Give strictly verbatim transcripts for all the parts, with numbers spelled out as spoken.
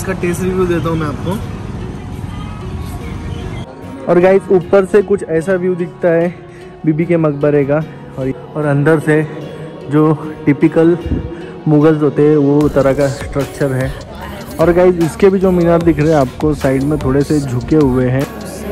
इसका test review देता हूँ मैं आपको। और गाइस ऊपर से कुछ ऐसा व्यू दिखता है बीबी के मकबरे का, और और अंदर से जो टिपिकल मुगल्स होते हैं वो तरह का स्ट्रक्चर है। और गाइस इसके भी जो मीनार दिख रहे हैं आपको साइड में थोड़े से झुके हुए हैं।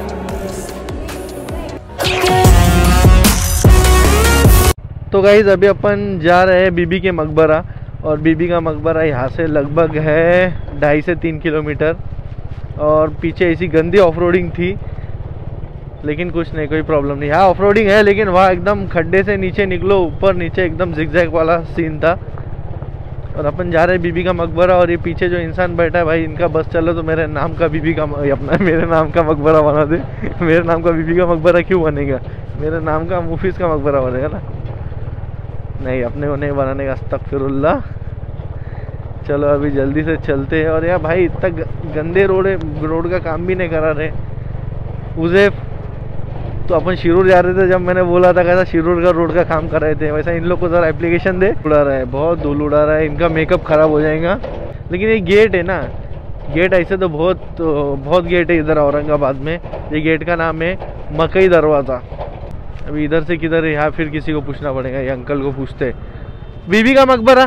तो गाइस अभी अपन जा रहे हैं बीबी के मकबरा, और बीबी का मकबरा यहाँ से लगभग है ढाई से तीन किलोमीटर। और पीछे ऐसी गंदी ऑफ रोडिंग थी, लेकिन कुछ नहीं, कोई प्रॉब्लम नहीं। हाँ ऑफ रोडिंग है, लेकिन वहाँ एकदम खड्डे से नीचे निकलो, ऊपर नीचे एकदम जिगजैग वाला सीन था। और अपन जा रहे हैं बीबी का मकबरा, और ये पीछे जो इंसान बैठा है भाई, इनका बस चलो तो मेरे नाम का बीबी का अपना मेरे नाम का मकबरा बना दे। मेरे नाम का बीबी का मकबरा क्यों बनेगा, मेरे नाम का मुफीस का मकबरा बनेगा ना। नहीं, अपने को नहीं बनाने का, अस्तगफिरुल्लाह। चलो अभी जल्दी से चलते हैं। और यार भाई इतना गंदे रोड है, रोड का काम भी नहीं करा रहे। उसे तो अपन शिरूर जा रहे थे, जब मैंने बोला था कैसा शिरूर का रोड का काम कर रहे थे, वैसा इन लोग को ज़रा एप्लीकेशन दे। उड़ा रहा है, बहुत धूल उड़ा रहा है, इनका मेकअप खराब हो जाएगा। लेकिन ये गेट है ना, गेट ऐसे तो बहुत तो बहुत गेट है इधर औरंगाबाद में। ये गेट का नाम है मकई दरवाज़ा। अभी इधर से किधर है, यहाँ फिर किसी को पूछना पड़ेगा। ये अंकल को पूछते, बीबी का मकबरा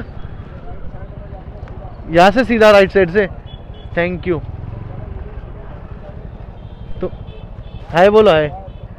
यहाँ से सीधा राइट साइड से। Thank you. तो हाय बोलो, हाय।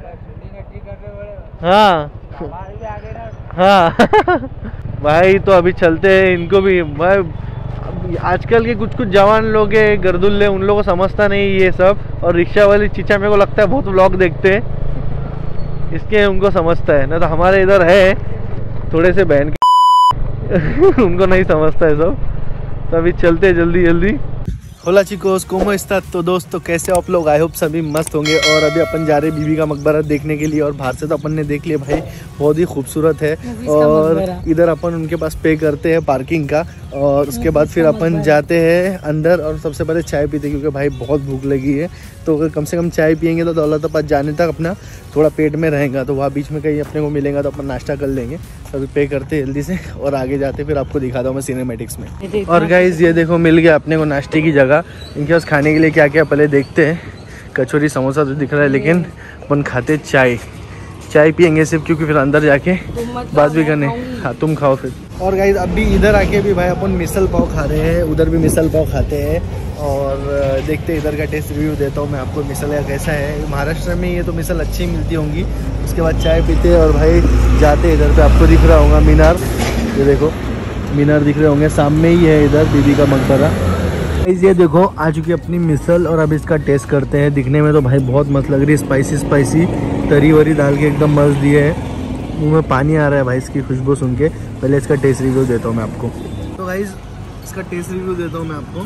हाँ हाँ भाई तो अभी चलते हैं। इनको भी भाई आजकल के कुछ कुछ जवान लोग हैं गर्दुल्ले, उन लोगों को समझता नहीं ये सब। और रिक्शा वाली चीचा मेरे को लगता है बहुत व्लॉग देखते हैं, इसके उनको समझता है ना। तो हमारे इधर है थोड़े से बहन के उनको नहीं समझता है सब। तो अभी चलते हैं जल्दी जल्दी। होला चिकोस कोमो स्तात। तो दोस्तों कैसे आप लोग, आई होप सभी मस्त होंगे। और अभी अपन जा रहे हैं बीबी का मकबरा देखने के लिए। और बाहर से तो अपन ने देख लिया भाई, बहुत ही खूबसूरत है। और इधर अपन उनके पास पे करते हैं पार्किंग का, और उसके बाद फिर अपन जाते हैं अंदर। और सबसे पहले चाय पीते, क्योंकि भाई बहुत भूख लगी है। तो अगर कम से कम चाय पियेंगे तो दौलताबाद जाने तक अपना थोड़ा पेट में रहेगा। तो वहाँ बीच में कहीं अपने को मिलेगा तो अपन नाश्ता कर लेंगे। अभी पे करते जल्दी से और आगे जाते, फिर आपको दिखाता हूँ मैं सिनेमैटिक्स में। और गाइज ये देखो मिल गया अपने को नाश्ते की जगह। इनके पास खाने के लिए क्या क्या पहले देखते हैं। कचौरी समोसा तो दिख रहा है, लेकिन अपन खाते चाय चाय पियेंगे सिर्फ, क्योंकि फिर अंदर जाके बात भी करने। हाँ तुम खाओ फिर। और गाइज अभी इधर आके भी भाई अपन मिसल पाव खा रहे हैं, उधर भी मिसल पाव खाते हैं। और देखते हैं इधर का टेस्ट रिव्यू देता हूँ मैं आपको, मिसल का कैसा है। महाराष्ट्र में ये तो मिसल अच्छी मिलती होंगी। उसके बाद चाय पीते और भाई जाते इधर पे। आपको दिख रहा होगा मीनार, ये देखो मीनार दिख रहे होंगे, सामने ही है इधर बीबी का मकबरा। ये देखो आ चुकी अपनी मिसल, और अब इसका टेस्ट करते हैं। दिखने में तो भाई बहुत मस्त लग रही है, स्पाइसी स्पाइसी तरी वरी डाल के एकदम मस्त दिए है। मुँह में पानी आ रहा है भाई इसकी खुशबू सुन के। पहले इसका टेस्ट रिव्यू देता हूँ मैं आपको। तो गाइस इसका टेस्ट रिव्यू देता हूँ मैं आपको।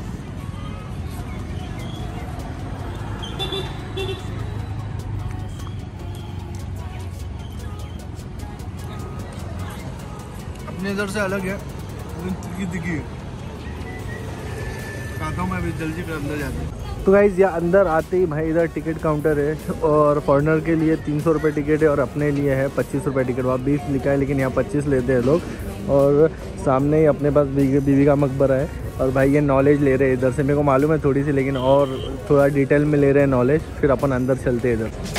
अपने इधर से अलग है, दिखी दिखी खाता हूँ मैं अभी जल्दी फिर अंदर जाते हैं। तो गाइज़ यहाँ अंदर आते ही भाई इधर टिकट काउंटर है, और फॉरनर के लिए तीन सौ रुपये टिकट है, और अपने लिए है पच्चीस रुपये टिकट। वहाँ बीस लिखा है, लेकिन यहाँ पच्चीस लेते हैं लोग। और सामने ही अपने पास बीबी का मकबरा है। और भाई ये नॉलेज ले रहे हैं इधर से, मेरे को मालूम है थोड़ी सी, लेकिन और थोड़ा डिटेल में ले रहे हैं नॉलेज। फिर अपन अंदर चलते हैं इधर।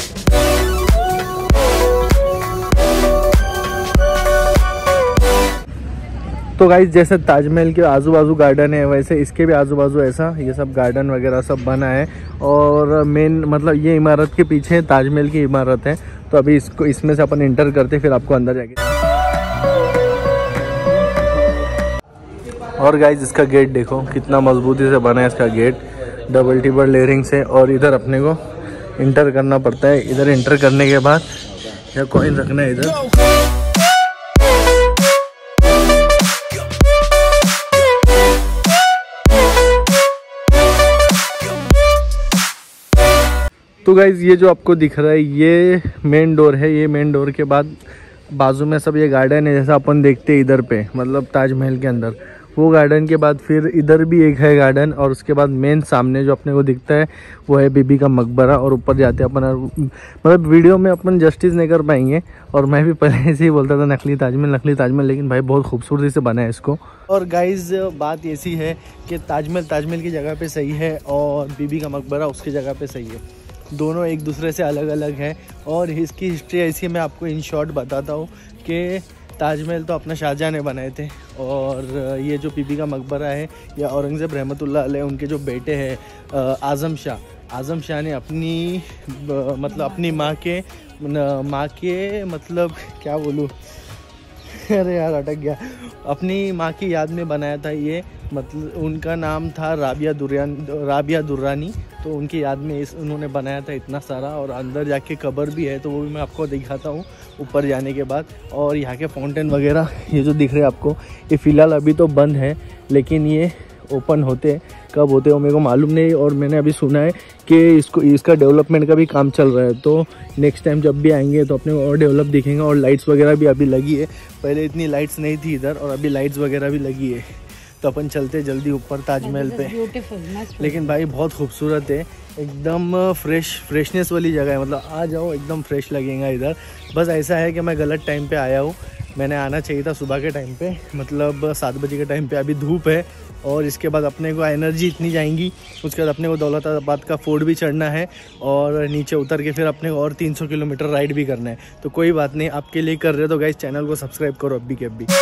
तो गाइस जैसे ताजमहल के आजू बाजू गार्डन है, वैसे इसके भी आजू बाजू ऐसा ये सब गार्डन वगैरह सब बना है। और मेन मतलब ये इमारत के पीछे ताजमहल की इमारत है। तो अभी इसको इसमें से अपन इंटर करते, फिर आपको अंदर जाके। और गाइस इसका गेट देखो कितना मजबूती से बना है इसका गेट, डबल टिबल लेयरिंग से। और इधर अपने को इंटर करना पड़ता है। इधर इंटर करने के बाद यह कॉइन रखना है इधर। तो गाइज़ ये जो आपको दिख रहा है ये मेन डोर है। ये मेन डोर के बाद बाजू में सब ये गार्डन है, जैसा अपन देखते हैं इधर पे, मतलब ताजमहल के अंदर। वो गार्डन के बाद फिर इधर भी एक है गार्डन, और उसके बाद मेन सामने जो अपने को दिखता है वो है बीबी का मकबरा। और ऊपर जाते अपन, मतलब वीडियो में अपन जस्टिस नहीं कर पाएंगे, और मैं भी पहले से ही बोलता था नकली ताजमहल नकली ताजमहल, लेकिन भाई बहुत खूबसूरती से बना है इसको। और गाइज बात ऐसी है कि ताजमहल ताजमहल की जगह पे सही है और बीबी का मकबरा उसकी जगह पे सही है, दोनों एक दूसरे से अलग अलग है। और इसकी हिस्ट्री ऐसी मैं आपको इन शॉर्ट बताता हूँ कि ताजमहल तो अपना शाहजहाँ ने बनाए थे, और ये जो बीबी का मकबरा है या औरंगज़ेब रहमतुल्लाह अलैह उनके जो बेटे हैं आज़म शाह आज़म शाह ने अपनी मतलब अपनी माँ के माँ के मतलब क्या बोलूँ अरे यार अटक गया, अपनी माँ की याद में बनाया था ये। मतलब उनका नाम था राबिया दुर्रान राबिया दुर्रानी, तो उनकी याद में इस उन्होंने बनाया था इतना सारा। और अंदर जाके कब्र भी है, तो वो भी मैं आपको दिखाता हूँ ऊपर जाने के बाद। और यहाँ के फाउंटेन वगैरह ये जो दिख रहे हैं आपको, ये फ़िलहाल अभी तो बंद है, लेकिन ये ओपन होते कब होते हो मेरे को मालूम नहीं। और मैंने अभी सुना है कि इसको इसका डेवलपमेंट का भी काम चल रहा है, तो नेक्स्ट टाइम जब भी आएंगे तो अपने को और डेवलप दिखेंगे। और लाइट्स वगैरह भी अभी लगी है, पहले इतनी लाइट्स नहीं थी इधर, और अभी लाइट्स वगैरह भी लगी है। तो अपन चलते जल्दी ऊपर ताजमहल पे। लेकिन भाई बहुत खूबसूरत है, एकदम फ्रेश फ्रेशनेस वाली जगह है, मतलब आ जाओ एकदम फ्रेश लगेगा इधर। बस ऐसा है कि मैं गलत टाइम पे आया हूँ, मैंने आना चाहिए था सुबह के टाइम पे, मतलब सात बजे के टाइम पे। अभी धूप है, और इसके बाद अपने को एनर्जी इतनी जाएंगी, उसके बाद अपने को दौलताबाद का फोर्ट भी चढ़ना है, और नीचे उतर के फिर अपने को और तीन सौ किलोमीटर राइड भी करना है। तो कोई बात नहीं, आपके लिए कर रहे हो तो गाइस चैनल को सब्सक्राइब करो अभी के अभी।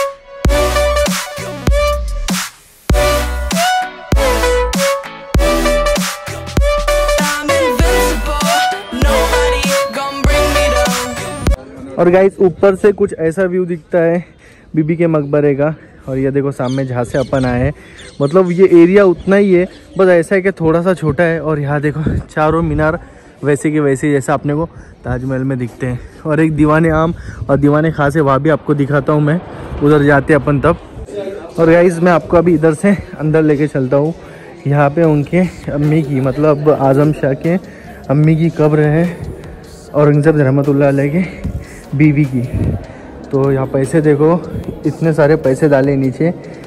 और गाइस ऊपर से कुछ ऐसा व्यू दिखता है बीबी के मकबरे का। और ये देखो सामने जहाँ से अपन आए हैं, मतलब ये एरिया उतना ही है, बस ऐसा है कि थोड़ा सा छोटा है। और यहाँ देखो चारों मीनार वैसे के वैसे जैसा अपने को ताजमहल में दिखते हैं। और एक दीवाने आम और दीवाने खास है, वहाँ भी आपको दिखाता हूँ मैं, उधर जाते अपन तब। और गाइस मैं आपको अभी इधर से अंदर लेके चलता हूँ। यहाँ पे उनके अम्मी की, मतलब आज़म शाह के अम्मी की कब्र है, औरंगज़ेब रहमतुल्लाह अलैह के बीवी की। तो यहाँ पैसे देखो, इतने सारे पैसे डाले नीचे,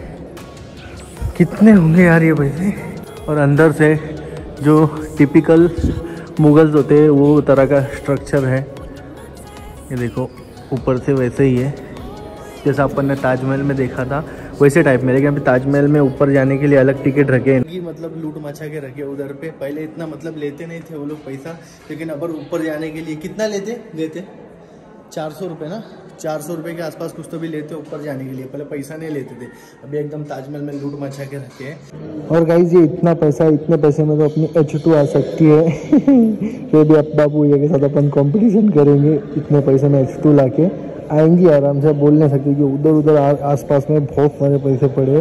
कितने होंगे यार ये पैसे। और अंदर से जो टिपिकल मुगल्स होते हैं वो तरह का स्ट्रक्चर है, ये देखो ऊपर से वैसे ही है जैसा अपन ने ताजमहल में देखा था, वैसे टाइप में। लेकिन अभी ताजमहल में ऊपर जाने के लिए अलग टिकट रखे हैं, मतलब लूट मचा के रखे उधर पे। पहले इतना मतलब लेते नहीं थे वो लोग पैसा, लेकिन अब ऊपर जाने के लिए कितना लेते लेते चार सौ रुपये ना, चार सौ रुपये के आसपास कुछ तो भी लेते ऊपर जाने के लिए। पहले पैसा नहीं लेते थे, अभी एकदम ताजमहल में लूट मचा के रखे हैं। और गाइस ये इतना पैसा, इतने पैसे में तो अपनी एच टू आ सकती है फिर भी अब बाबू ये के साथ अपन कंपटीशन करेंगे, इतने पैसे में एच टू ला के आएंगी आराम से। बोल नहीं सकते कि उधर उधर आसपास में बहुत सारे पैसे पड़े।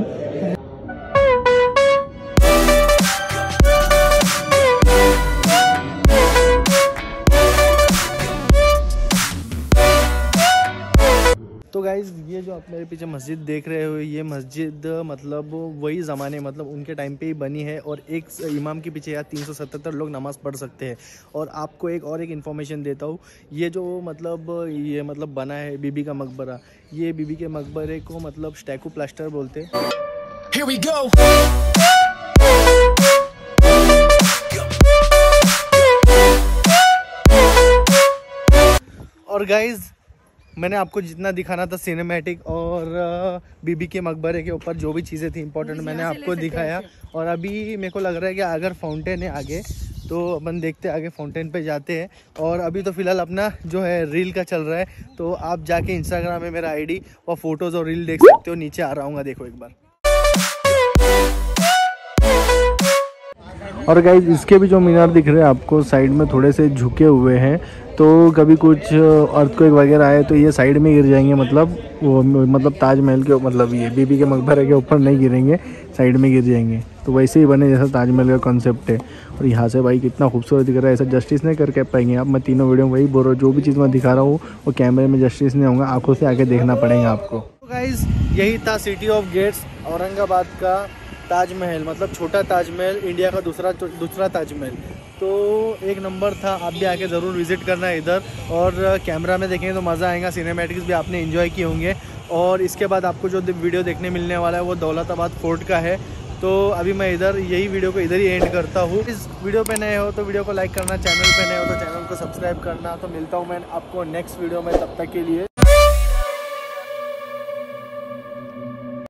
तो गाइज़ ये जो आप मेरे पीछे मस्जिद देख रहे हो, ये मस्जिद मतलब वही ज़माने, मतलब उनके टाइम पे ही बनी है। और एक इमाम के पीछे यार तीन सौ सतहत्तर लोग नमाज़ पढ़ सकते हैं। और आपको एक और एक इन्फॉर्मेशन देता हूँ, ये जो मतलब ये मतलब बना है बीबी का मकबरा, ये बीबी के मकबरे को मतलब स्टैकू प्लास्टर बोलते हैं। Here we go. और गाइज़ मैंने आपको जितना दिखाना था सिनेमैटिक और बीबी के मकबरे के ऊपर जो भी चीज़ें थी इंपॉर्टेंट, मैंने आपको दिखाया। और अभी मेरे को लग रहा है कि अगर फाउंटेन है आगे तो अपन देखते हैं, आगे फाउंटेन पे जाते हैं। और अभी तो फिलहाल अपना जो है रील का चल रहा है, तो आप जाके इंस्टाग्राम में मेरा आईडी और फोटोज़ और रील देख सकते हो, नीचे आ रहा हूँ, देखो एक बार। और गाइज इसके भी जो मीनार दिख रहे हैं आपको साइड में थोड़े से झुके हुए हैं, तो कभी कुछ अर्थक्वेक वगैरह आए तो ये साइड में गिर जाएंगे, मतलब वो मतलब ताजमहल के मतलब ये बीबी के मकबरे के ऊपर नहीं गिरेंगे, साइड में गिर जाएंगे। तो वैसे ही बने जैसा ताजमहल का कॉन्सेप्ट है। और यहाँ से भाई कितना खूबसूरत दिख रहा है, ऐसा जस्टिस नहीं करके पाएंगे आप। मैं तीनों वीडियो में वही बोल रहा हूँ, जो भी चीज़ मैं दिखा रहा हूँ वो कैमरे में जस्टिस नहीं होगा, आंखों से आके देखना पड़ेगा आपको। तो गाइज यही था सिटी ऑफ गेट्स औरंगाबाद का ताजमहल, मतलब छोटा ताजमहल, इंडिया का दूसरा दूसरा ताजमहल। तो एक नंबर था, आप भी आके ज़रूर विज़िट करना है इधर। और कैमरा में देखेंगे तो मज़ा आएगा, सिनेमैटिक्स भी आपने एंजॉय किए होंगे। और इसके बाद आपको जो वीडियो देखने मिलने वाला है वो दौलताबाद फोर्ट का है। तो अभी मैं इधर यही वीडियो को इधर ही एंड करता हूँ। इस वीडियो पे नए हो तो वीडियो को लाइक करना, चैनल पे नए हो तो चैनल को सब्सक्राइब करना। तो मिलता हूँ मैं आपको नेक्स्ट वीडियो में, तब तक के लिए।